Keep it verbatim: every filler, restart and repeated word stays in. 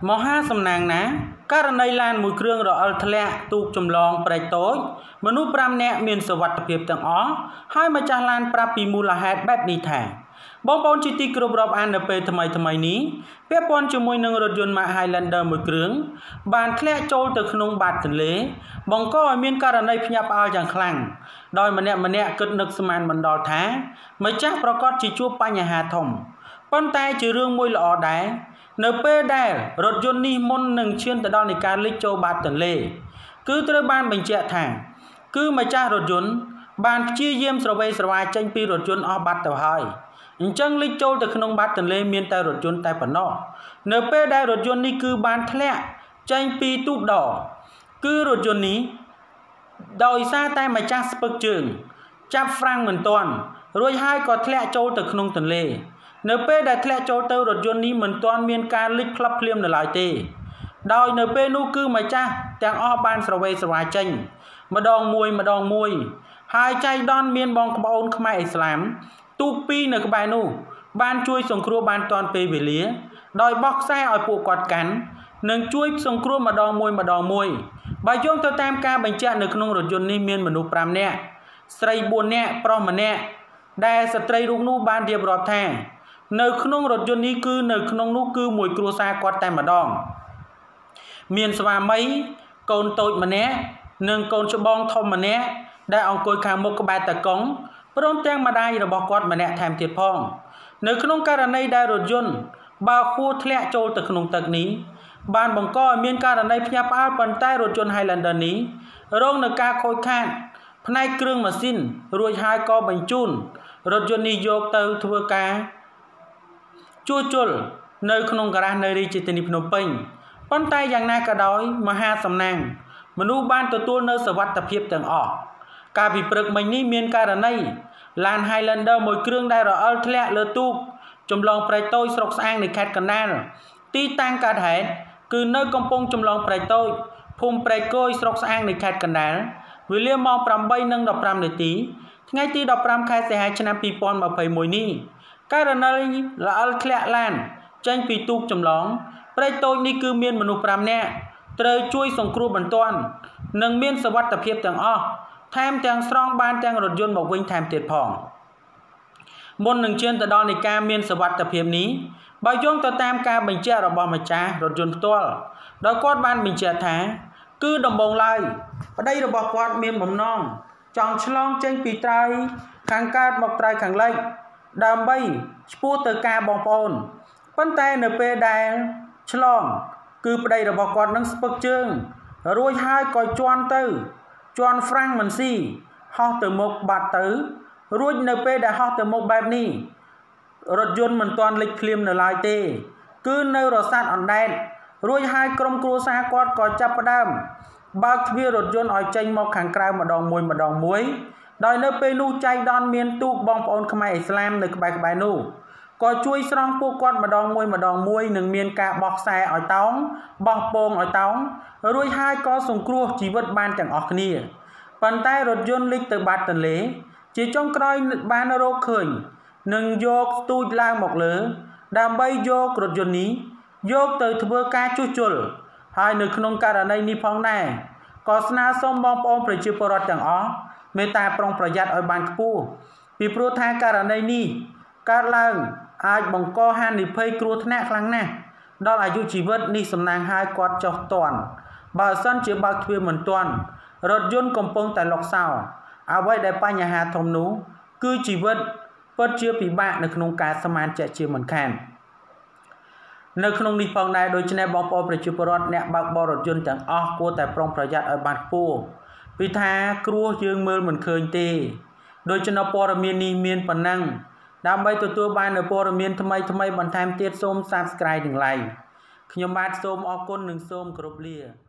មហាសំណាងណាករណីឡានមួយគ្រឿងរអិលធ្លាក់ទូកចម្លងប្រែកតូចមនុស្សប្រាំនាក់មានសុវត្ថិភាពទាំងអស់ហើយម្ចាស់ឡានប្រាប់ពីមូលហេតុបែបនេះថាបងប្អូនជាទីគោរពរាប់អាននៅពេលថ្មីថ្មីនេះពាក់ព័ន្ធជាមួយនឹងរថយន្ត Mack Highlander មួយគ្រឿងបានធ្លាក់ចូលទៅក្នុងបាតទន្លេបង្កឲ្យមានករណីភ្ញាក់ផ្អើលយ៉ាងខ្លាំងដោយម្នាក់ម្នាក់គិតនឹកស្មានមិនដល់ថាម្ចាស់ប្រកាសជាជួបបញ្ហាធំប៉ុន្តែជារឿងមួយល្អដែរនៅពេលដែលរថយន្តនេះមុននឹងឈានទៅដល់នៃការលិចចូលបាតទន្លេគឺត្រូវបានបញ្ជាក់ថាគឺម្ចាស់រថយន្តបានព្យាយាមស្រវេស្រវាយចេញពីរថយន្តអស់បាត់ទៅហើយអញ្ចឹងលិចចូលទៅក្នុងបាតទន្លេមានតែរថយន្តតែប៉ុណ្ណោះនៅពេលដែលរថយន្តនេះគឺបានធ្លាក់ចេញពីទូកដគឺរថយន្តនេះដោយសារតែម្ចាស់ស្ពឹកជើងចាប់ហ្វ្រាំងមិនទាន់រួចហើយក៏ធ្លាក់ចូលទៅក្នុងទន្លេនៅពេលដែលធ្លាក់ចូលទៅរថយន្តនេះមិនទាន់មានការលិចផ្លាប់ភ្លាមនៅឡើយទេដោយនៅពេលនោះគឺម្ចាស់ទាំងអស់បានស្រវេស្រវាយចេញម្ដងមួយម្ដងមួយហើយចៃដន្យមានបងប្អូនខ្មែរឥស្លាមទូកពីរនៅក្បែរនោះបានជួយសង្គ្រោះបានទាន់ពេលវេលាដោយបោះខ្សែឲ្យពួកគាត់កាន់និងជួយសង្គ្រោះម្ដងមួយម្ដងមួយបើយោងទៅតាមការបញ្ជាក់នៅក្នុងរថយន្តនេះមានមនុស្សប្រាំនាក់ស្រីបួននាក់ប្រុសម្នាក់ដែលស្ត្រីរូបនោះបានរៀបរាប់ថានៅក្នុងរថយន្តនេះគឺនៅក្នុងនោះគឺមួយគ្រួសារគាត់តែម្ដងមានស្វាមីកូនតូចម្នាក់និងកូនច្បងធំម្នាក់ដែលអង្គុយខាងមុខក្បែរតាកុងព្រមទាំងម្ដាយរបស់គាត់ម្នាក់ថែមទៀតផងនៅក្នុងករណីដែលរថយន្តបើកហួរធ្លាក់ចូលទៅក្នុងទឹកនេះបានបង្កឲ្យមានករណីភ្ញាក់ផ្អើលប៉ុន្តែរថយន្ត Highlander នេះរងនឹងការខូចខាតផ្នែកគ្រឿងម៉ាស៊ីនរួចហើយក៏បញ្ជូនរថយន្តនេះយកទៅធ្វើការជួសជុលនៅក្នុងការ៉ាសនៅរាជធានីភ្នំពេញប៉ុន្តែយ៉ាងណាក៏ដោយមហាសំណាងមនុស្សបានទទួលនៅសុវត្ថិភាពទាំងអស់កាលពីព្រឹកមិញនេះមានករណីឡាន Highlander មួយគ្រឿងដែលរអិលធ្លាក់លើទូកចម្លងព្រែកតូចស្រុកស្អាងនៃខេត្តកណ្ដាលទីតាំងកើតហេតុគឺនៅកំពង់ចម្លងព្រែកតូចភូមិព្រែកគយស្រុកស្អាងនៃខេត្តកណ្ដាលវេលាម៉ោង ប្រាំបីនិងដប់ប្រាំនាទីថ្ងៃទីដប់ប្រាំខែសីហាឆ្នាំពីរពាន់ម្ភៃមួយនេះករណីរអិលធ្លាក់ឡានចេញពីទូកចម្លងព្រែកតូចនេះគឺមានមនុស្សប្រាំនាក់ត្រូវជួយសង្គ្រោះបន្ទាន់និងមានសុវត្ថិភាពទាំងអស់ថែមទាំងស្រង់បានទាំងរថយន្តមកវិញថែមទៀតផងមុននឹងឈានទៅដល់នៃការមានសុវត្ថិភាពនេះបើយោងទៅតាមការបញ្ជាក់របស់ម្ចាស់រថយន្តផ្ទាល់ដោយគាត់បានបញ្ជាក់ថាគឺដំបូងឡើយប្តីរបស់គាត់មានបំណងចង់ឆ្លងចេញពីត្រើយខាងកើតមកត្រើយខាងលិចដើម្បីឆ្ពោះទៅការបងប្អូនប៉ុន្តែនៅពេលដែលឆ្លងគឺប្តីរបស់គាត់នឹងស្ពឹកជើងរួចហើយក៏ជន់ទៅជន់ហ្វ្រាំងមិនស៊ីហោះទៅមុខបាត់ទៅរួចនៅពេលដែលហោះទៅមុខបែបនេះរថយន្តមិនទាន់លិចភ្លាមនៅឡើយទេគឺនៅរសាត់អណ្ដែតរួចហើយក្រុមគ្រួសារគាត់ក៏ចាប់ផ្ដើមបើកទ្វាររថយន្តឲ្យចេញមកខាងក្រៅម្ដងមួយម្ដងមួយដោយនៅពេលនោះចៃដន្យមានទូកបងប្អូនខ្មែរឥស្លាមនៅក្បែរក្បែរនោះក៏ជួយស្រង់ពួកគាត់ម្ដងមួយម្ដងមួយនឹងមានការបោះខ្សែឲ្យតោងបោះពងឲ្យតោងរួចហើយក៏សង្គ្រោះជីវិតបានទាំងអស់គ្នាប៉ុន្តែរថយន្តលិចទៅបាតទន្លេជាចុងក្រោយបានរកឃើញនឹងយកស្ទូចឡើងមកលើដើម្បីយករថយន្តនេះយកទៅធ្វើការជួសជុលហើយនៅក្នុងករណីនេះផងដែរក៏ស្នើសុំបងប្អូនប្រជាពលរដ្ឋទាំងអស់មេត្តាប្រុងប្រយ័ត្នឲ្យបានខ្ពស់ពីព្រោះថាករណីនេះកើតឡើងអាចបង្កហានិភ័យគ្រោះថ្នាក់ខ្លាំងណាស់ដល់អាយុជីវិតនេះសំណាងហើយគាត់ចុះតន់បើសិនជាបើកទ្វារមិនទាន់រថយន្តកំពុងតែលុកសោអ្វីដែលបញ្ហាធំនោះគឺជីវិតពិតជាពិបាកនៅក្នុងការសមានជាជាមិនខាននៅក្នុងនេះផងដែរដូច្នេះបងប្អូនប្រជាពលរដ្ឋអ្នកបើកបររថយន្តទាំងអស់គួរតែប្រុងប្រយ័ត្នឲ្យបានខ្ពស់ពីថាគ្រោះយើងមើលមិនឃើញទេដូច្នេះព័ត៌មាននេះមានប៉ុណ្ណឹងដើម្បីទទួលបាននូវព័ត៌មានថ្មីថ្មីបន្ថែមទៀតសូម Subscribe និង Like ខ្ញុំបាទសូមអរគុណនិងសូមគោរពលា